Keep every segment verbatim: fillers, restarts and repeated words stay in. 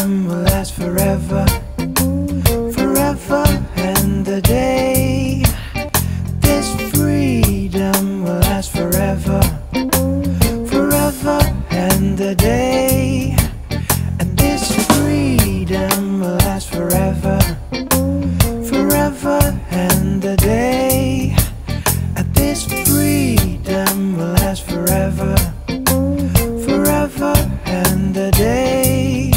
freedom will last forever, forever and a day. This freedom will last forever, forever and a day. And this freedom will last forever, forever and a day. And this freedom will last forever, forever and a day.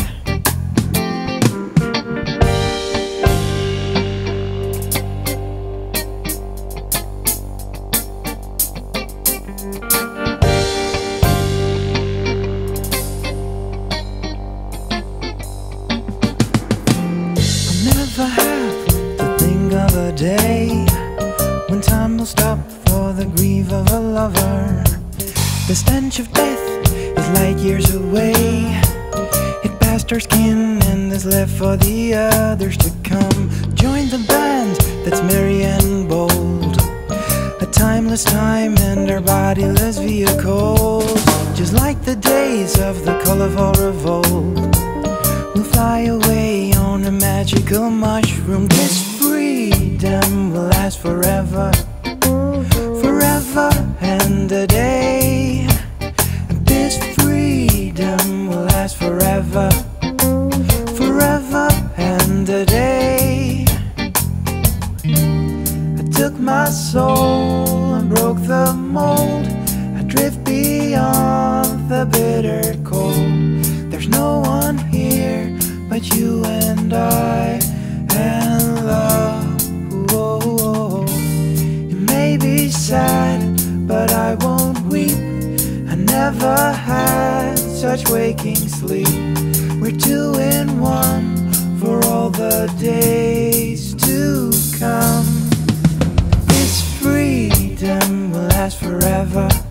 I'll never have to think of a day when time will stop for the grief of a lover. The stench of death is light years away. It passed our skin and is left for the others to come. Join the band that's merry and bold, a timeless time and our bodiless vehicles. Just like the days of the colorful revolt, we'll fly away on a magical mushroom. This freedom will last forever, forever and a day. This freedom will last forever, forever and a day. I took my soul and broke the mold. I drift beyond the bitter cold. There's no one here but you and I and love. Whoa. It may be sad, but I won't weep. I never had such waking sleep. We're two in one for all the days to come. This freedom will last forever,